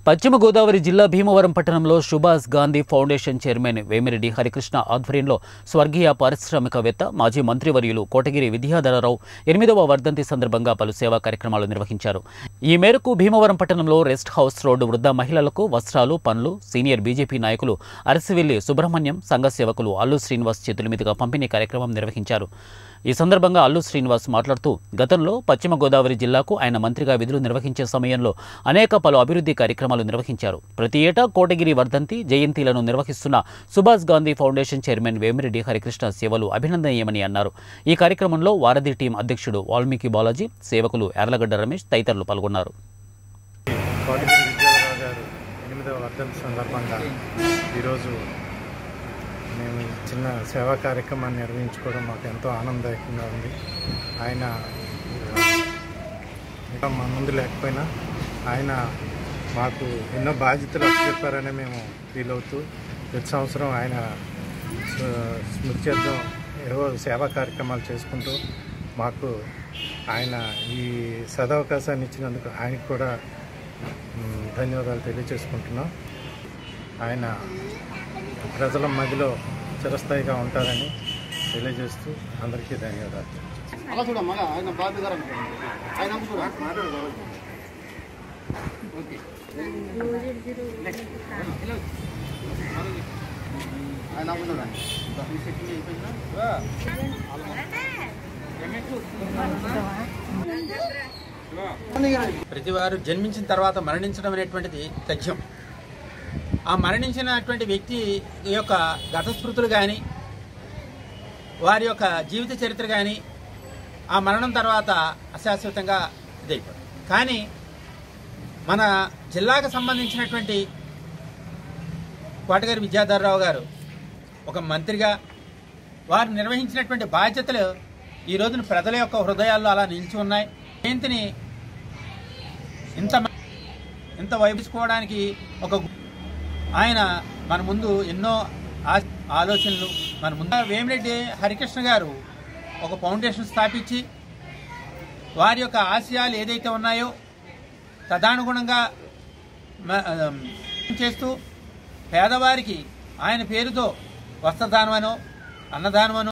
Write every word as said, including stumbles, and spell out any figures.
పశ్చిమ గోదావరి జిల్లా భీమవరం పట్టణంలో సుభాష్ గాంధీ ఫౌండేషన్ చైర్మన్ వేమిరెడ్డి హరికృష్ణ ఆధ్వర్యంలో స్వర్గీయ పారిశ్రామికవేత్త మాజీ మంత్రివర్యులు కోటగిరి విద్యాధరరావు ఎనిమిదవ వర్ధంతి సందర్భంగా పలు సేవా కార్యక్రమాలు నిర్వహించారు. ఈ మేరకు భీమవరం పట్టణంలో రెస్ట్ హౌస్ రోడ్డు వృద్ధ మహిళలకు వస్త్రాలు, పండ్లు సీనియర్ బీజేపీ నాయకులు అరసివిల్లి సుబ్రహ్మణ్యం, సంఘ సేవకులు అల్లు శ్రీనివాస్ చేతుల మీదుగా పంపిణీ కార్యక్రమం నిర్వహించారు. ఈ సందర్భంగా అల్లు శ్రీనివాస్ మాట్లాడుతూ గతంలో పశ్చిమ గోదావరి జిల్లాకు ఆయన మంత్రిగా విధులు నిర్వహించే సమయంలో అనేక పలు అభివృద్ధి కార్యక్రమాలు నిర్వహించారు. ప్రతి ఏటా కోటగిరి వర్ధంతి, జయంతిలను నిర్వహిస్తున్న సుభాష్ గాంధీ ఫౌండేషన్ చైర్మన్ వేమిరెడ్డి హరికృష్ణ సేవలు అభినందనీయమని అన్నారు. ఈ కార్యక్రమంలో వారధి టీం అధ్యక్షుడు వాల్మీకి బాలాజీ, సేవకులు యార్లగడ్డ రమేష్ తదితరులు పాల్గొన్నారు. మేము చిన్న సేవా కార్యక్రమాన్ని నిర్వహించుకోవడం మాకు ఎంతో ఆనందదాయకంగా ఉంది. ఆయన ఇంకా మా ముందు లేకపోయినా ఆయన మాకు ఎన్నో బాధ్యతలు చెప్పారని మేము ఫీల్ అవుతూ ప్రతి సంవత్సరం ఆయన స్మృతి చేద్దాం ఏవో సేవా కార్యక్రమాలు చేసుకుంటూ మాకు ఆయన ఈ సదవకాశాన్ని ఇచ్చినందుకు ఆయనకు కూడా ధన్యవాదాలు తెలియజేసుకుంటున్నాం. ఆయన ప్రజల మధ్యలో చిరస్థాయిగా ఉంటారని తెలియజేస్తూ అందరికీ ధన్యవాదాలు. ప్రతి వారు జన్మించిన తర్వాత మరణించడం అనేటువంటిది తథ్యం. ఆ మరణించినటువంటి వ్యక్తి యొక్క గతస్మృతులు కానీ, వారి యొక్క జీవిత చరిత్ర కానీ ఆ మరణం తర్వాత అశాశ్వతంగా ఇదైపోతుంది. కానీ మన జిల్లాకు సంబంధించినటువంటి కోటగిరి విద్యాధరరావు గారు ఒక మంత్రిగా వారు నిర్వహించినటువంటి బాధ్యతలు ఈ రోజున ప్రజల యొక్క హృదయాల్లో అలా నిలిచి ఉన్నాయి. జయంతిని ఇంత ఇంత వైపుకోవడానికి ఒక ఆయన మన ముందు ఎన్నో ఆలోచనలు మన ముందు వేమిరెడ్డి హరికృష్ణ గారు ఒక ఫౌండేషన్ స్థాపించి వారి యొక్క ఆశయాలు ఏదైతే ఉన్నాయో తదనుగుణంగా చేస్తూ పేదవారికి ఆయన పేరుతో వస్త్రదానమనో, అన్నదానమనో